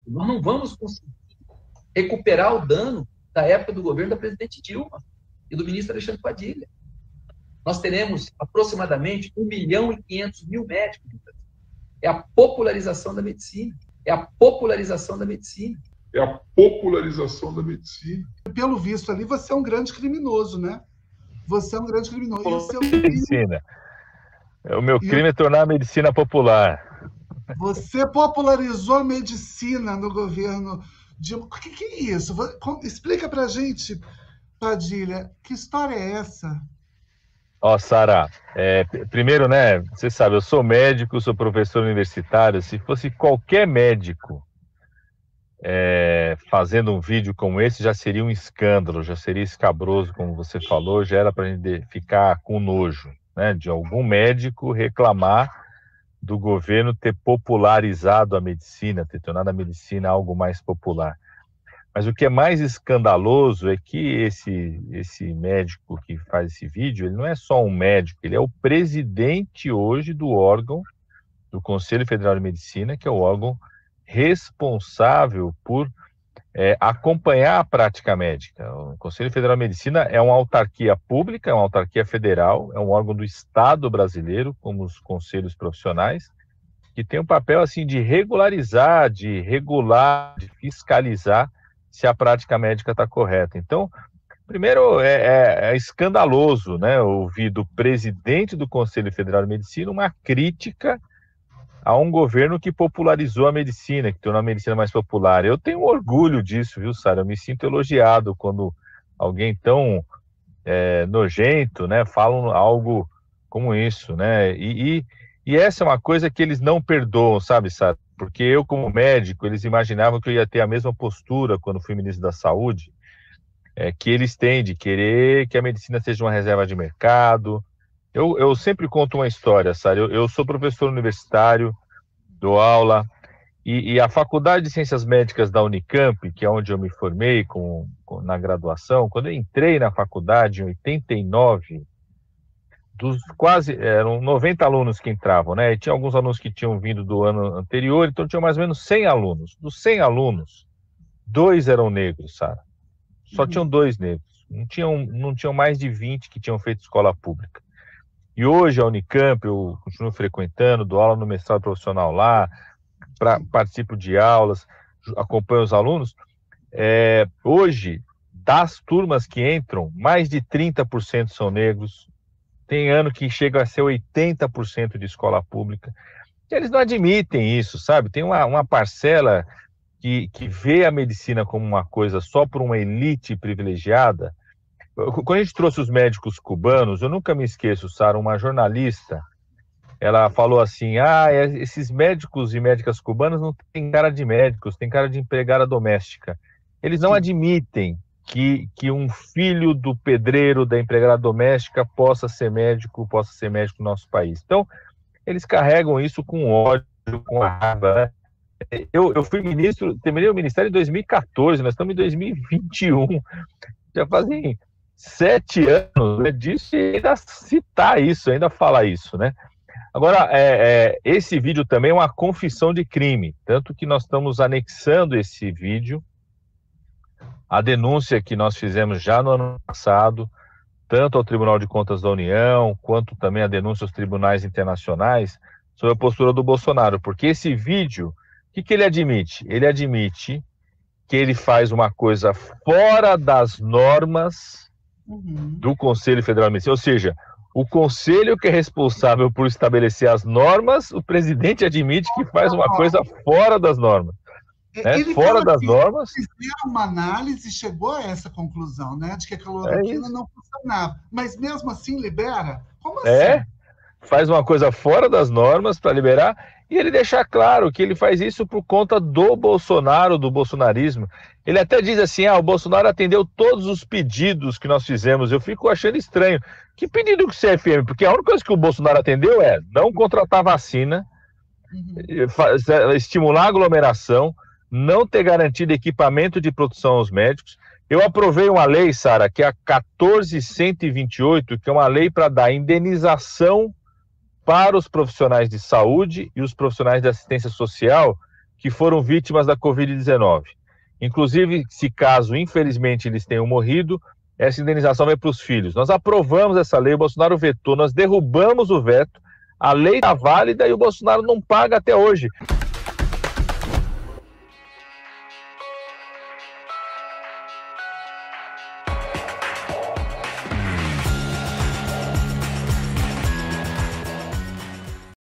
Nós não vamos conseguir recuperar o dano da época do governo da presidente Dilma e do ministro Alexandre Padilha. Nós teremos aproximadamente 1.500.000 médicos. É a popularização da medicina. É a popularização da medicina. É a popularização da medicina. Pelo visto ali, você é um grande criminoso, né? Você é um grande criminoso. E o seu medicina. O meu crime é tornar a medicina popular. Você popularizou a medicina no governo Dilma. O que é isso? Explica pra gente, Padilha, que história é essa? Sara, primeiro, né, você sabe, eu sou médico, sou professor universitário. Se fosse qualquer médico fazendo um vídeo como esse, já seria um escândalo, já seria escabroso, como você falou, já era para a gente ficar com nojo, né, de algum médico reclamar do governo ter popularizado a medicina, ter tornado a medicina algo mais popular. Mas o que é mais escandaloso é que esse médico que faz esse vídeo, ele não é só um médico, ele é o presidente hoje do órgão, do Conselho Federal de Medicina, que é o órgão responsável por acompanhar a prática médica. O Conselho Federal de Medicina é uma autarquia pública, é uma autarquia federal, é um órgão do Estado brasileiro, como os conselhos profissionais, que tem um papel assim de regularizar, de regular, de fiscalizar se a prática médica está correta. Então, primeiro, é escandaloso, né, ouvir do presidente do Conselho Federal de Medicina uma crítica a um governo que popularizou a medicina, que tornou a medicina mais popular. Eu tenho orgulho disso, viu, Sara? Eu me sinto elogiado quando alguém tão nojento, né, fala algo como isso, né? E essa é uma coisa que eles não perdoam, sabe, Sara? Porque eu, como médico, eles imaginavam que eu ia ter a mesma postura quando fui ministro da Saúde, que eles têm de querer que a medicina seja uma reserva de mercado. Eu sempre conto uma história, Sara. Eu sou professor universitário, dou aula, e a Faculdade de Ciências Médicas da Unicamp, que é onde eu me formei na graduação, quando eu entrei na faculdade em 89, eram 90 alunos que entravam, né? E tinha alguns alunos que tinham vindo do ano anterior, então tinha mais ou menos 100 alunos. Dos 100 alunos, 2 eram negros, Sara. Só tinham 2 negros. Não tinham mais de 20 que tinham feito escola pública. E hoje a Unicamp, eu continuo frequentando, dou aula no mestrado profissional lá, participo de aulas, acompanho os alunos. Hoje, das turmas que entram, mais de 30% são negros. Tem ano que chega a ser 80% de escola pública. E eles não admitem isso, sabe? Tem uma parcela que vê a medicina como uma coisa só por uma elite privilegiada. Quando a gente trouxe os médicos cubanos, eu nunca me esqueço, Sara, uma jornalista, ela falou assim, esses médicos e médicas cubanos não têm cara de médicos, têm cara de empregada doméstica. Eles não admitem que um filho do pedreiro, da empregada doméstica, possa ser médico no nosso país. Então, eles carregam isso com ódio, com raiva, né? Eu fui ministro, terminei o ministério em 2014, nós estamos em 2021, já fazem 7 anos, né, disso, e ainda citar isso, ainda falar isso, né? Agora, esse vídeo também é uma confissão de crime, tanto que nós estamos anexando esse vídeo a denúncia que nós fizemos já no ano passado, tanto ao Tribunal de Contas da União, quanto também a denúncia aos tribunais internacionais, sobre a postura do Bolsonaro. Porque esse vídeo, o que ele admite? Ele admite que ele faz uma coisa fora das normas do Conselho Federal de Medicina, ou seja, o Conselho que é responsável por estabelecer as normas, o presidente admite que faz uma coisa fora das normas. Ele fora das normas. Fizeram uma análise e chegou a essa conclusão, né? De que a cloroquina não funcionava. Mas mesmo assim libera? Como assim? Faz uma coisa fora das normas para liberar, e ele deixa claro que ele faz isso por conta do Bolsonaro, do bolsonarismo. Ele até diz assim, o Bolsonaro atendeu todos os pedidos que nós fizemos. Eu fico achando estranho. Que pedido que o CFM? Porque a única coisa que o Bolsonaro atendeu é não contratar vacina, estimular a aglomeração, não ter garantido equipamento de produção aos médicos. Eu aprovei uma lei, Sara, que é a 14.128, que é uma lei para dar indenização para os profissionais de saúde e os profissionais de assistência social que foram vítimas da Covid-19. Inclusive, se caso, infelizmente, eles tenham morrido, essa indenização vai para os filhos. Nós aprovamos essa lei, o Bolsonaro vetou, nós derrubamos o veto, a lei está válida e o Bolsonaro não paga até hoje.